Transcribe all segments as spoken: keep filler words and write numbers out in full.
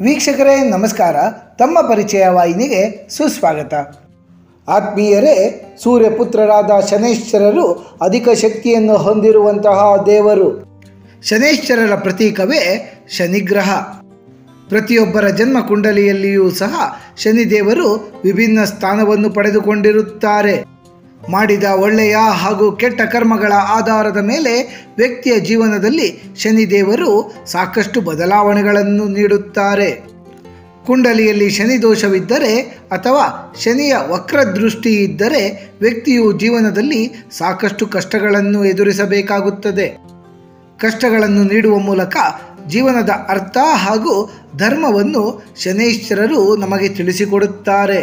ವೀಕ್ಷಕರೇ ನಮಸ್ಕಾರ. ತಮ್ಮ ಪರಿಚಯ ವಾಹಿನಿಗೆ ಸುಸ್ವಾಗತ. ಆತ್ಮೀಯರೇ, ಸೂರ್ಯಪುತ್ರರಾದ ಶನೈಶ್ಚರರು ಅಧಿಕ ಶಕ್ತಿಯನ್ನು ಹೊಂದಿರುವಂತಹ ದೇವರು. ಶನೈಶ್ಚರರ ಪ್ರತೀಕವೇ ಶನಿಗ್ರಹ. ಪ್ರತಿಯೊಬ್ಬರ ಜನ್ಮ ಕುಂಡಲಿಯಲ್ಲಿಯೂ ಸಹ ಶನಿದೇವರು ವಿಭಿನ್ನ ಸ್ಥಾನವನ್ನು ಪಡೆದುಕೊಂಡಿರುತ್ತಾರೆ. ಮಾಡಿದ ಒಳ್ಳೆಯ ಹಾಗೂ ಕೆಟ್ಟ ಕರ್ಮಗಳ ಆಧಾರದ ಮೇಲೆ ವ್ಯಕ್ತಿಯ ಜೀವನದಲ್ಲಿ ಶನಿದೇವರು ಸಾಕಷ್ಟು ಬದಲಾವಣೆಗಳನ್ನು ನೀಡುತ್ತಾರೆ. ಕುಂಡಲಿಯಲ್ಲಿ ಶನಿ ದೋಷವಿದ್ದರೆ ಅಥವಾ ಶನಿಯ ವಕ್ರದೃಷ್ಟಿ ಇದ್ದರೆ ವ್ಯಕ್ತಿಯು ಜೀವನದಲ್ಲಿ ಸಾಕಷ್ಟು ಕಷ್ಟಗಳನ್ನು ಎದುರಿಸಬೇಕಾಗುತ್ತದೆ. ಕಷ್ಟಗಳನ್ನು ನೀಡುವ ಮೂಲಕ ಜೀವನದ ಅರ್ಥ ಹಾಗೂ ಧರ್ಮವನ್ನು ಶನೈಶ್ಚರರು ನಮಗೆ ತಿಳಿಸಿಕೊಡುತ್ತಾರೆ.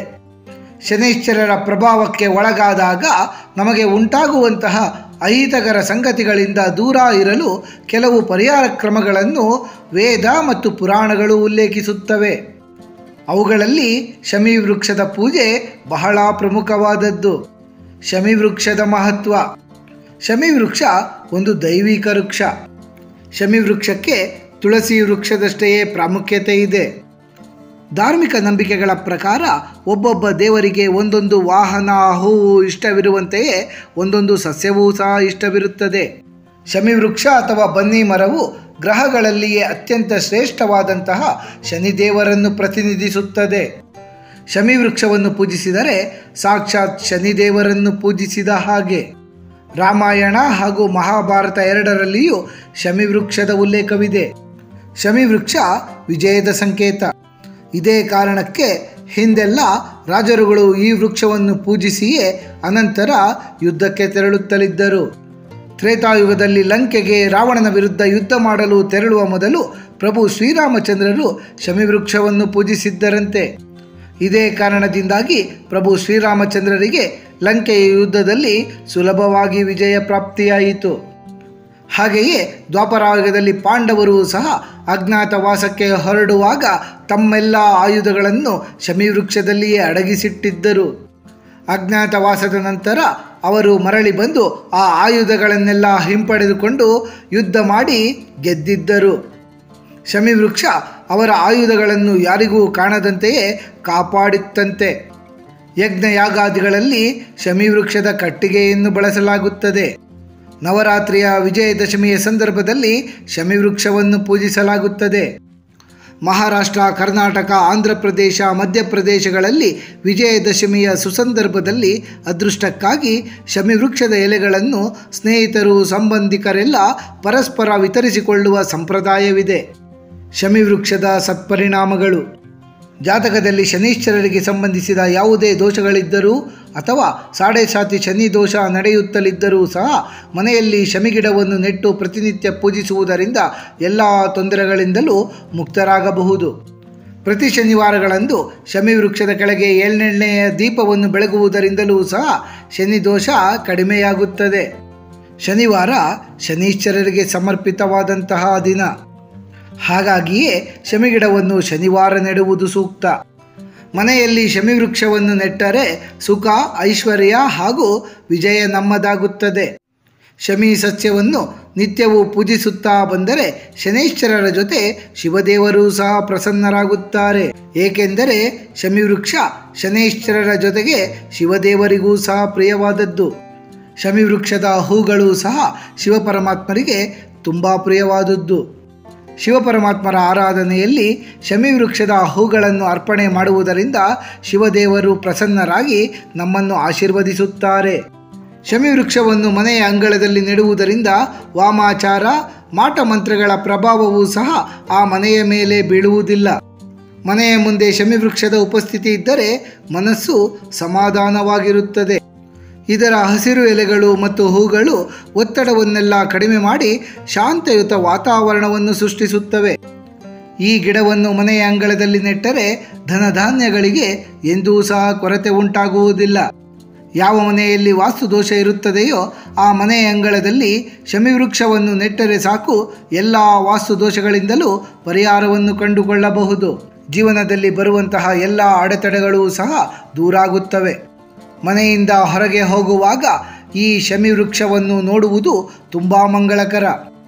ಶನೈಶ್ಚರರ ಪ್ರಭಾವಕ್ಕೆ ಒಳಗಾದಾಗ ನಮಗೆ ಉಂಟಾಗುವಂತಹ ಅಹಿತಕರ ಸಂಗತಿಗಳಿಂದ ದೂರ ಇರಲು ಕೆಲವು ಪರಿಹಾರ ಕ್ರಮಗಳನ್ನು ವೇದ ಮತ್ತು ಪುರಾಣಗಳು ಉಲ್ಲೇಖಿಸುತ್ತವೆ. ಅವುಗಳಲ್ಲಿ ಶಮಿ ವೃಕ್ಷದ ಪೂಜೆ ಬಹಳ ಪ್ರಮುಖವಾದದ್ದು. ಶಮಿ ವೃಕ್ಷದ ಮಹತ್ವ. ಶಮಿ ವೃಕ್ಷ ಒಂದು ದೈವಿಕ ವೃಕ್ಷ. ಶಮಿ ವೃಕ್ಷಕ್ಕೆ ತುಳಸಿ ವೃಕ್ಷದಷ್ಟೇ ಪ್ರಾಮುಖ್ಯತೆ ಇದೆ. ಧಾರ್ಮಿಕ ನಂಬಿಕೆಗಳ ಪ್ರಕಾರ ಒಬ್ಬೊಬ್ಬ ದೇವರಿಗೆ ಒಂದೊಂದು ವಾಹನ, ಹೂವು ಇಷ್ಟವಿರುವಂತೆಯೇ ಒಂದೊಂದು ಸಸ್ಯವೂ ಸಹ ಇಷ್ಟವಿರುತ್ತದೆ. ಶಮಿ ವೃಕ್ಷ ಅಥವಾ ಬನ್ನಿ ಮರವು ಗ್ರಹಗಳಲ್ಲಿಯೇ ಅತ್ಯಂತ ಶ್ರೇಷ್ಠವಾದಂತಹ ಶನಿದೇವರನ್ನು ಪ್ರತಿನಿಧಿಸುತ್ತದೆ. ಶಮಿ ವೃಕ್ಷವನ್ನು ಪೂಜಿಸಿದರೆ ಸಾಕ್ಷಾತ್ ಶನಿದೇವರನ್ನು ಪೂಜಿಸಿದ ಹಾಗೆ. ರಾಮಾಯಣ ಹಾಗೂ ಮಹಾಭಾರತ ಎರಡರಲ್ಲಿಯೂ ಶಮಿ ವೃಕ್ಷದ ಉಲ್ಲೇಖವಿದೆ. ಶಮಿ ವೃಕ್ಷ ವಿಜಯದ ಸಂಕೇತ. ಇದೇ ಕಾರಣಕ್ಕೆ ಹಿಂದೆಲ್ಲ ರಾಜರುಗಳು ಈ ವೃಕ್ಷವನ್ನು ಪೂಜಿಸಿಯೇ ಅನಂತರ ಯುದ್ಧಕ್ಕೆ ತೆರಳುತ್ತಲಿದ್ದರು. ತ್ರೇತಾಯುಗದಲ್ಲಿ ಲಂಕೆಗೆ ರಾವಣನ ವಿರುದ್ಧ ಯುದ್ಧ ಮಾಡಲು ತೆರಳುವ ಮೊದಲು ಪ್ರಭು ಶ್ರೀರಾಮಚಂದ್ರರು ಶಮಿ ವೃಕ್ಷವನ್ನು ಪೂಜಿಸಿದ್ದರಂತೆ. ಇದೇ ಕಾರಣದಿಂದಾಗಿ ಪ್ರಭು ಶ್ರೀರಾಮಚಂದ್ರರಿಗೆ ಲಂಕೆಯ ಯುದ್ಧದಲ್ಲಿ ಸುಲಭವಾಗಿ ವಿಜಯ ಪ್ರಾಪ್ತಿಯಾಯಿತು. ಹಾಗೆಯೇ ದ್ವಾಪರಾಯುಗದಲ್ಲಿ ಪಾಂಡವರು ಸಹ ಅಜ್ಞಾತವಾಸಕ್ಕೆ ಹೊರಡುವಾಗ ತಮ್ಮೆಲ್ಲ ಆಯುಧಗಳನ್ನು ಶಮಿ ವೃಕ್ಷದಲ್ಲಿಯೇ ಅಡಗಿಸಿಟ್ಟಿದ್ದರು. ಅಜ್ಞಾತವಾಸದ ನಂತರ ಅವರು ಮರಳಿ ಬಂದು ಆ ಆಯುಧಗಳನ್ನೆಲ್ಲ ಹಿಂಪಡೆದುಕೊಂಡು ಯುದ್ಧ ಮಾಡಿ ಗೆದ್ದಿದ್ದರು. ಶಮಿ ವೃಕ್ಷ ಅವರ ಆಯುಧಗಳನ್ನು ಯಾರಿಗೂ ಕಾಣದಂತೆಯೇ ಕಾಪಾಡಿತ್ತಂತೆ. ಯಜ್ಞ ಯಾಗಾದಿಗಳಲ್ಲಿ ಶಮಿ ವೃಕ್ಷದ ಕಟ್ಟಿಗೆಯನ್ನು ಬಳಸಲಾಗುತ್ತದೆ. ನವರಾತ್ರಿಯ ವಿಜಯದಶಮಿಯ ಸಂದರ್ಭದಲ್ಲಿ ಶಮಿ ವೃಕ್ಷವನ್ನು ಪೂಜಿಸಲಾಗುತ್ತದೆ. ಮಹಾರಾಷ್ಟ್ರ, ಕರ್ನಾಟಕ, ಆಂಧ್ರ ಪ್ರದೇಶ, ಮಧ್ಯಪ್ರದೇಶಗಳಲ್ಲಿ ವಿಜಯದಶಮಿಯ ಸುಸಂದರ್ಭದಲ್ಲಿ ಅದೃಷ್ಟಕ್ಕಾಗಿ ಶಮಿ ವೃಕ್ಷದ ಎಲೆಗಳನ್ನು ಸ್ನೇಹಿತರು, ಸಂಬಂಧಿಕರೆಲ್ಲ ಪರಸ್ಪರ ವಿತರಿಸಿಕೊಳ್ಳುವ ಸಂಪ್ರದಾಯವಿದೆ. ಶಮಿ ವೃಕ್ಷದ ಸತ್ಪರಿಣಾಮಗಳು. ಜಾತಕದಲ್ಲಿ ಶನೈಶ್ಚರರಿಗೆ ಸಂಬಂಧಿಸಿದ ಯಾವುದೇ ದೋಷಗಳಿದ್ದರೂ ಅಥವಾ ಸಾಡೆ ಸಾತಿ ಶನಿ ದೋಷ ನಡೆಯುತ್ತಲಿದ್ದರೂ ಸಹ ಮನೆಯಲ್ಲಿ ಶಮಿಗಿಡವನ್ನು ನೆಟ್ಟು ಪ್ರತಿನಿತ್ಯ ಪೂಜಿಸುವುದರಿಂದ ಎಲ್ಲ ತೊಂದರೆಗಳಿಂದಲೂ ಮುಕ್ತರಾಗಬಹುದು. ಪ್ರತಿ ಶನಿವಾರಗಳಂದು ಶಮಿ ವೃಕ್ಷದ ಕೆಳಗೆ ಎಳ್ಳೆಣ್ಣೆಯ ದೀಪವನ್ನು ಬೆಳಗುವುದರಿಂದಲೂ ಸಹ ಶನಿ ದೋಷ ಕಡಿಮೆಯಾಗುತ್ತದೆ. ಶನಿವಾರ ಶನೈಶ್ಚರರಿಗೆ ಸಮರ್ಪಿತವಾದಂತಹ ದಿನ. ಹಾಗಾಗಿಯೇ ಶಮಿಗಿಡವನ್ನು ಶನಿವಾರ ನೆಡುವುದು ಸೂಕ್ತ. ಮನೆಯಲ್ಲಿ ಶಮಿ ವೃಕ್ಷವನ್ನು ನೆಟ್ಟರೆ ಸುಖ, ಐಶ್ವರ್ಯ ಹಾಗೂ ವಿಜಯ ನಮ್ಮದಾಗುತ್ತದೆ. ಶಮಿ ಸಸ್ಯವನ್ನು ನಿತ್ಯವೂ ಪೂಜಿಸುತ್ತಾ ಬಂದರೆ ಶನೈಶ್ಚರರ ಜೊತೆ ಶಿವದೇವರು ಸಹ ಪ್ರಸನ್ನರಾಗುತ್ತಾರೆ. ಏಕೆಂದರೆ ಶಮಿ ವೃಕ್ಷ ಶನೈಶ್ಚರರ ಜೊತೆಗೆ ಶಿವದೇವರಿಗೂ ಸಹ ಪ್ರಿಯವಾದದ್ದು. ಶಮಿ ವೃಕ್ಷದ ಹೂಗಳು ಸಹ ಶಿವಪರಮಾತ್ಮರಿಗೆ ತುಂಬ ಪ್ರಿಯವಾದದ್ದು. ಶಿವಪರಮಾತ್ಮರ ಆರಾಧನೆಯಲ್ಲಿ ಶಮಿ ವೃಕ್ಷದ ಹೂಗಳನ್ನು ಅರ್ಪಣೆ ಮಾಡುವುದರಿಂದ ಶಿವದೇವರು ಪ್ರಸನ್ನರಾಗಿ ನಮ್ಮನ್ನು ಆಶೀರ್ವದಿಸುತ್ತಾರೆ. ಶಮಿ ವೃಕ್ಷವನ್ನು ಮನೆಯ ಅಂಗಳದಲ್ಲಿ ನೆಡುವುದರಿಂದ ವಾಮಾಚಾರ, ಮಾಟ ಮಂತ್ರಗಳ ಪ್ರಭಾವವೂ ಸಹ ಆ ಮನೆಯ ಮೇಲೆ ಬೀಳುವುದಿಲ್ಲ. ಮನೆಯ ಮುಂದೆ ಶಮಿ ವೃಕ್ಷದ ಉಪಸ್ಥಿತಿ ಇದ್ದರೆ ಮನಸ್ಸು ಸಮಾಧಾನವಾಗಿರುತ್ತದೆ. ಇದರ ಹಸಿರು ಎಲೆಗಳು ಮತ್ತು ಹೂಗಳು ಒತ್ತಡವನ್ನೆಲ್ಲ ಕಡಿಮೆ ಮಾಡಿ ಶಾಂತಯುತ ವಾತಾವರಣವನ್ನು ಸೃಷ್ಟಿಸುತ್ತವೆ. ಈ ಗಿಡವನ್ನು ಮನೆಯ ಅಂಗಳದಲ್ಲಿ ನೆಟ್ಟರೆ ಧನಧಾನ್ಯಗಳಿಗೆ ಎಂದೂ ಸಹ ಕೊರತೆ ಉಂಟಾಗುವುದಿಲ್ಲ. ಯಾವ ಮನೆಯಲ್ಲಿ ವಾಸ್ತುದೋಷ ಇರುತ್ತದೆಯೋ ಆ ಮನೆಯ ಅಂಗಳದಲ್ಲಿ ಶಮಿ ವೃಕ್ಷವನ್ನು ನೆಟ್ಟರೆ ಸಾಕು, ಎಲ್ಲ ವಾಸ್ತುದೋಷಗಳಿಂದಲೂ ಪರಿಹಾರವನ್ನು ಕಂಡುಕೊಳ್ಳಬಹುದು. ಜೀವನದಲ್ಲಿ ಬರುವಂತಹ ಎಲ್ಲ ಅಡೆತಡೆಗಳೂ ಸಹ ದೂರಾಗುತ್ತವೆ. ಮನೆಯಿಂದ ಹೊರಗೆ ಹೋಗುವಾಗ ಈ ಶಮಿ ವೃಕ್ಷವನ್ನು ನೋಡುವುದು ತುಂಬ ಮಂಗಳಕರ.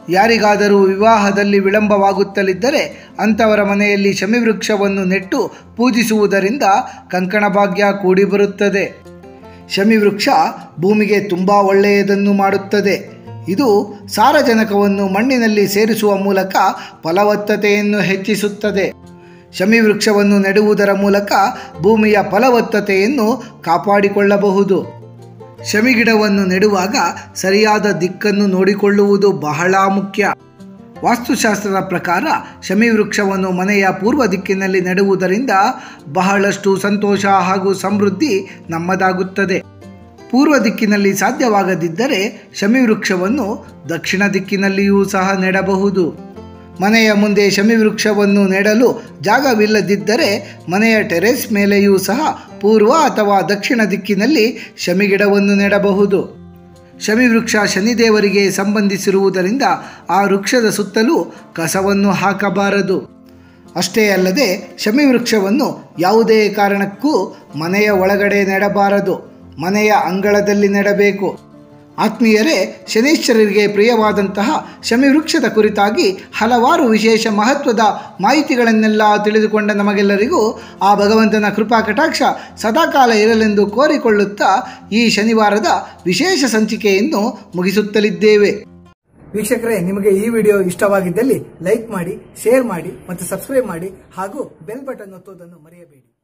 ಯಾರಿಗಾದರೂ ವಿವಾಹದಲ್ಲಿ ವಿಳಂಬವಾಗುತ್ತಲಿದ್ದರೆ ಅಂಥವರ ಮನೆಯಲ್ಲಿ ಶಮಿವೃಕ್ಷವನ್ನು ನೆಟ್ಟು ಪೂಜಿಸುವುದರಿಂದ ಕಂಕಣ ಭಾಗ್ಯ ಕೂಡಿಬರುತ್ತದೆ. ಶಮಿವೃಕ್ಷ ಭೂಮಿಗೆ ತುಂಬ ಒಳ್ಳೆಯದನ್ನು ಮಾಡುತ್ತದೆ. ಇದು ಸಾರಜನಕವನ್ನು ಮಣ್ಣಿನಲ್ಲಿ ಸೇರಿಸುವ ಮೂಲಕ ಫಲವತ್ತತೆಯನ್ನು ಹೆಚ್ಚಿಸುತ್ತದೆ. ಶಮಿವೃಕ್ಷವನ್ನು ನೆಡುವುದರ ಮೂಲಕ ಭೂಮಿಯ ಫಲವತ್ತತೆಯನ್ನು ಕಾಪಾಡಿಕೊಳ್ಳಬಹುದು. ಶಮಿಗಿಡವನ್ನು ನೆಡುವಾಗ ಸರಿಯಾದ ದಿಕ್ಕನ್ನು ನೋಡಿಕೊಳ್ಳುವುದು ಬಹಳ ಮುಖ್ಯ. ವಾಸ್ತುಶಾಸ್ತ್ರದ ಪ್ರಕಾರ ಶಮಿವೃಕ್ಷವನ್ನು ಮನೆಯ ಪೂರ್ವ ದಿಕ್ಕಿನಲ್ಲಿ ನೆಡುವುದರಿಂದ ಬಹಳಷ್ಟು ಸಂತೋಷ ಹಾಗೂ ಸಮೃದ್ಧಿ ನಮ್ಮದಾಗುತ್ತದೆ. ಪೂರ್ವ ದಿಕ್ಕಿನಲ್ಲಿ ಸಾಧ್ಯವಾಗದಿದ್ದರೆ ಶಮಿವೃಕ್ಷವನ್ನು ದಕ್ಷಿಣ ದಿಕ್ಕಿನಲ್ಲಿಯೂ ಸಹ ನೆಡಬಹುದು. ಮನೆಯ ಮುಂದೆ ಶಮಿವೃಕ್ಷವನ್ನು ನೆಡಲು ಜಾಗವಿಲ್ಲದಿದ್ದರೆ ಮನೆಯ ಟೆರೆಸ್ ಮೇಲೆಯೂ ಸಹ ಪೂರ್ವ ಅಥವಾ ದಕ್ಷಿಣ ದಿಕ್ಕಿನಲ್ಲಿ ಶಮಿಗಿಡವನ್ನು ನೆಡಬಹುದು. ಶಮಿವೃಕ್ಷ ಶನಿದೇವರಿಗೆ ಸಂಬಂಧಿಸಿರುವುದರಿಂದ ಆ ವೃಕ್ಷದ ಸುತ್ತಲೂ ಕಸವನ್ನು ಹಾಕಬಾರದು. ಅಷ್ಟೇ ಅಲ್ಲದೆ ಶಮಿವೃಕ್ಷವನ್ನು ಯಾವುದೇ ಕಾರಣಕ್ಕೂ ಮನೆಯ ಒಳಗಡೆ ನೆಡಬಾರದು, ಮನೆಯ ಅಂಗಳದಲ್ಲಿ ನೆಡಬೇಕು. ಆತ್ಮೀಯರೇ, ಶನೈಶ್ಚರರಿಗೆ ಪ್ರಿಯವಾದಂತಹ ಶಮಿವೃಕ್ಷದ ಕುರಿತಾಗಿ ಹಲವಾರು ವಿಶೇಷ ಮಹತ್ವದ ಮಾಹಿತಿಗಳನ್ನೆಲ್ಲ ತಿಳಿದುಕೊಂಡ ನಮಗೆಲ್ಲರಿಗೂ ಆ ಭಗವಂತನ ಕೃಪಾ ಕಟಾಕ್ಷ ಸದಾಕಾಲ ಇರಲೆಂದು ಕೋರಿಕೊಳ್ಳುತ್ತಾ ಈ ಶನಿವಾರದ ವಿಶೇಷ ಸಂಚಿಕೆಯನ್ನು ಮುಗಿಸುತ್ತಲಿದ್ದೇವೆ. ವೀಕ್ಷಕರೇ, ನಿಮಗೆ ಈ ವಿಡಿಯೋ ಇಷ್ಟವಾಗಿದ್ದಲ್ಲಿ ಲೈಕ್ ಮಾಡಿ, ಶೇರ್ ಮಾಡಿ ಮತ್ತು ಸಬ್ಸ್ಕ್ರೈಬ್ ಮಾಡಿ ಹಾಗೂ ಬೆಲ್ ಬಟನ್ ಒತ್ತುವುದನ್ನು ಮರೆಯಬೇಡಿ.